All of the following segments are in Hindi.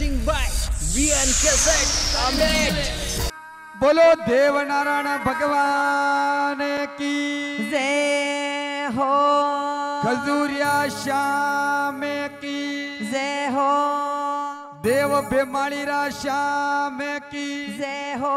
presenting by VN Cassette Amet। बोलो देवनारायण भगवान की जय हो, खजूरिया श्याम की जय हो, देव बेमाणीरा श्याम की जय हो।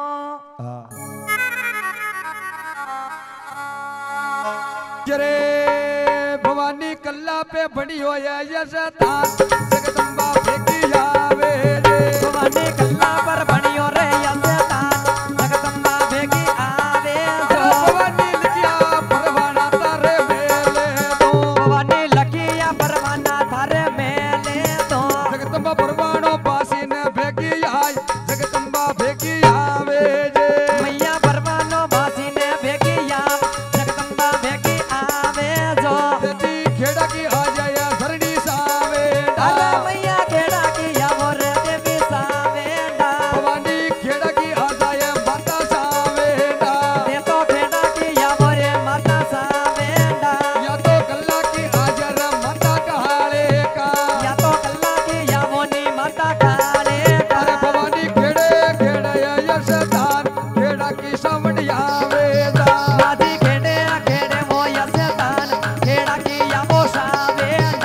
जरे भवानी कल्ला पे बड़ी हो जगदम्बा फेंकी आवे रे। भवानी कल्ला पर बनी हो रे जगदम्बा फेंकी आवे जो। भवानी लगिया परवाना तारे मेले दो, भवानी लगिया परवाना थारे मेले दो। जगदम्बा परवानो बासी ने फेंकी आई, जगदम्बा फेंकी आवे जे। मैया परवानो बासी ने फेंकी आ, जगदम्बा फेंकी आवे जो। देवी खेड़ा की आ जाया धरणी सावे अरे मैया खेड़ा की या मोर देवी सावेंडा। भवानी खेड़ा की आ जाया माता सावे ये तो खेड़ा की या मोरे माता सावेंडा। या तो कल्ला की आ जरा माता कहाले का, या तो कल्ला की या मोनी माता काले का। अरे भवानी खेड़े खेड़े यशदान खेड़ा की सावड़िया वेदा। आदि खेड़े खेड़े वो यशदान खेड़ा की या वो सावेंडा।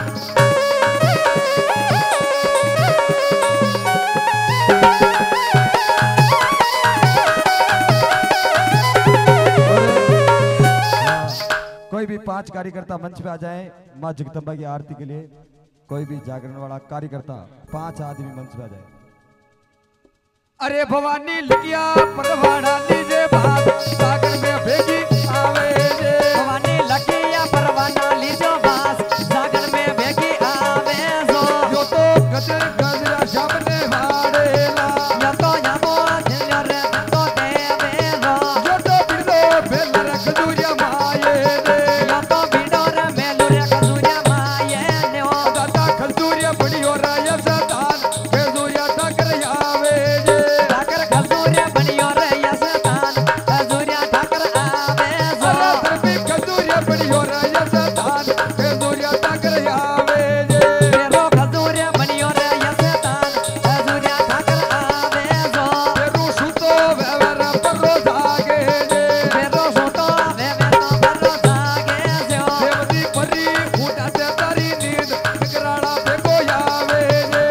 कोई भी 5 कार्यकर्ता मंच पे आ जाए माँ जगदम्बा की आरती के लिए। कोई भी जागरण वाला कार्यकर्ता 5 आदमी मंच पे आ जाए। अरे भवानी लिया परवाना लीजे बात सागर में भेगी आवे जे। भवानी लगिया परवाना लीजो बास सागर में भेगी आवे जो। जो तो गजर गजरा सामने हाड़ेला, या तो यामो सिंगर तो देवे जो। जो तो बिरदो बेलर खजूरिया माये रे। या तो बिडोर मेलुरे खजूरिया माये ने ओ। दादा खजूरिया बड़ी हो रहा सदान खजूरिया ठाकर आवे जे। ठाकर खजूरिया बनियो रे यशदान खजूरिया ठाकर आवे जो। भी खजूरिया बड़ी हो रहा सदान खजूरिया ठाकर आवे जे। मेरो खजूरिया बनियो रे यशदान खजूरिया ठाकर आवे जो। तेरू सुतो वेवर परो जागे जे। मेरो सोतो वे मेरो बरो जागे जो। देवती परी फूटा से तारी नींद टकराना पे को आवे जे।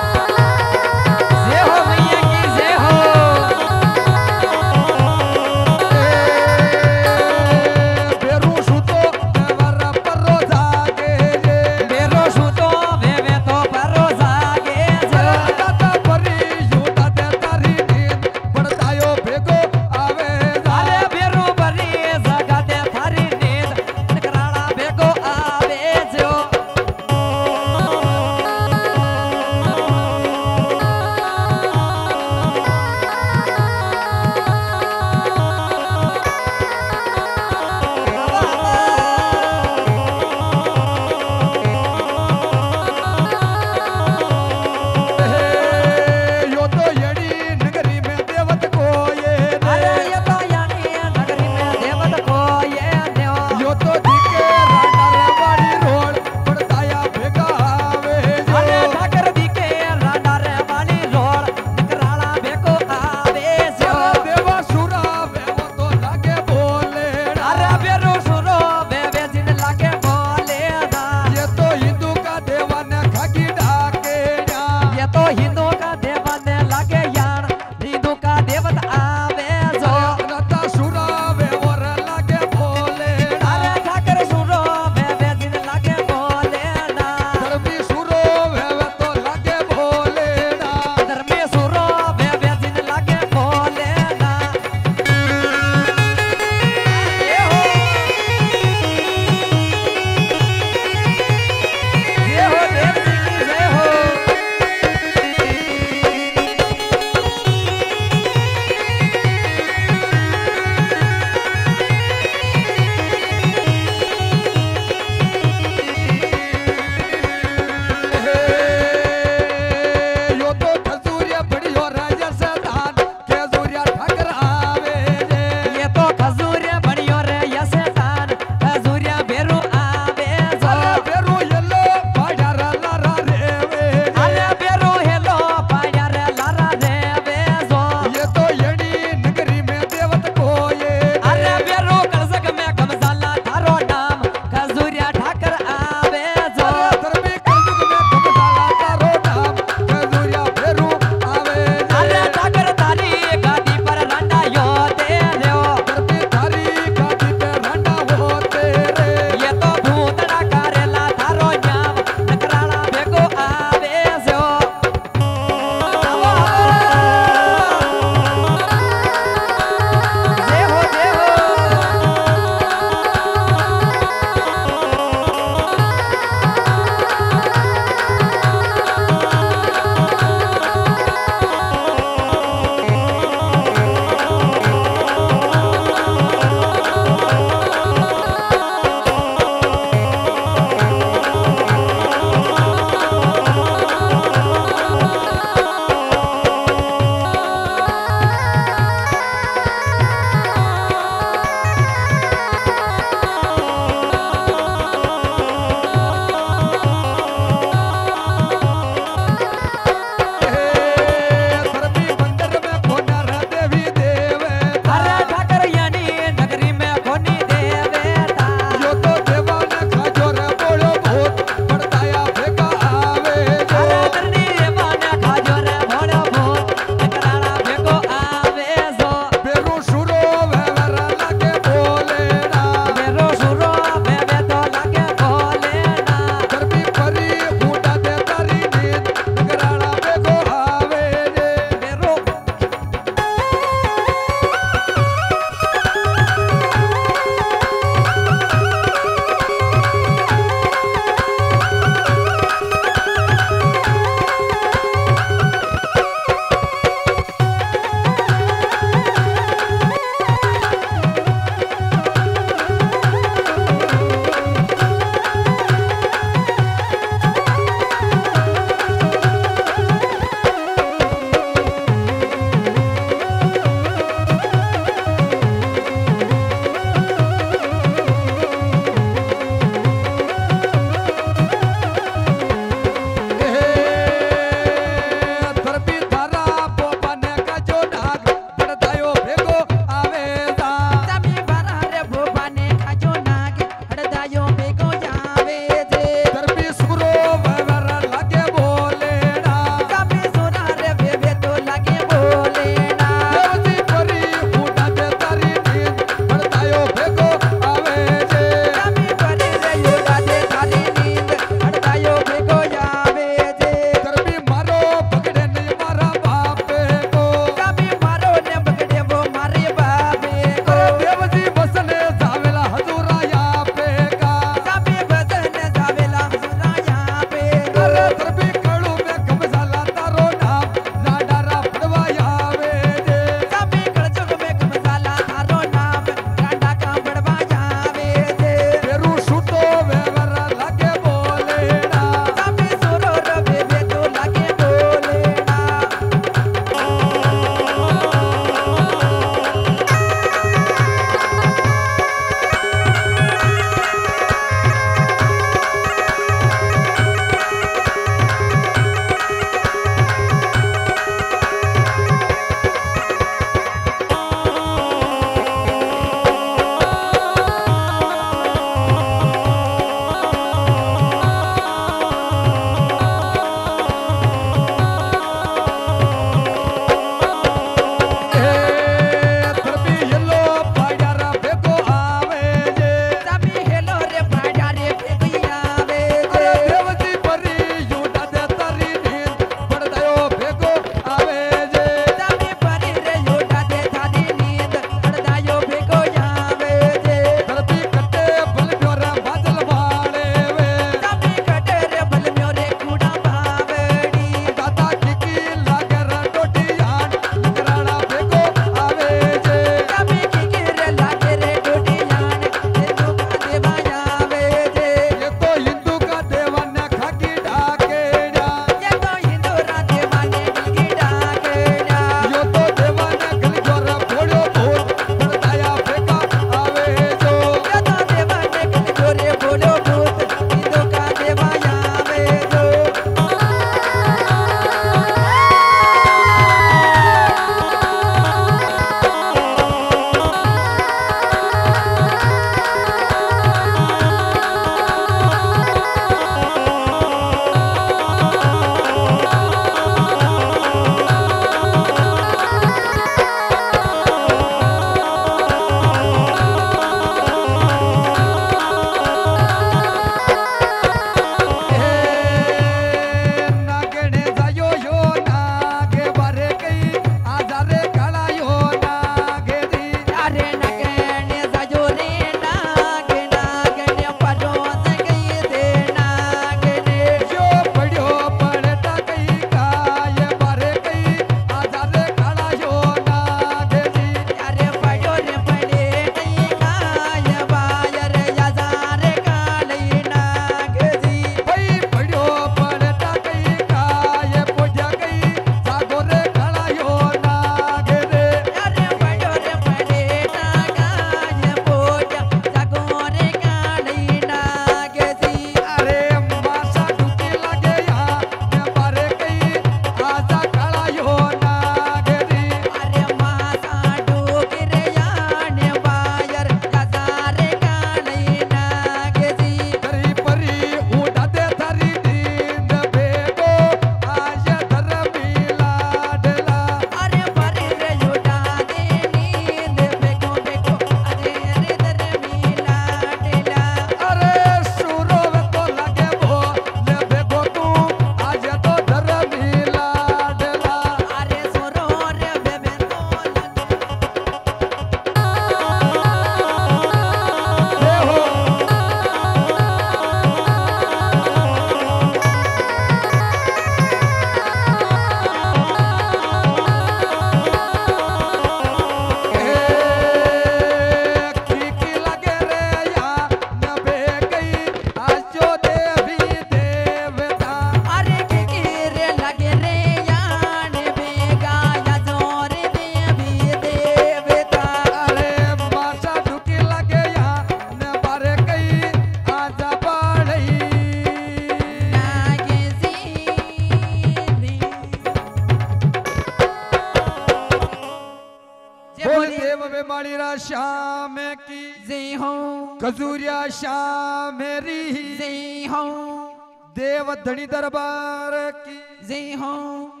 देव बेमाड़ीरा श्याम की जय हो खजूरिया श्याम मेरी जय हो देव धनी दरबार की जय हो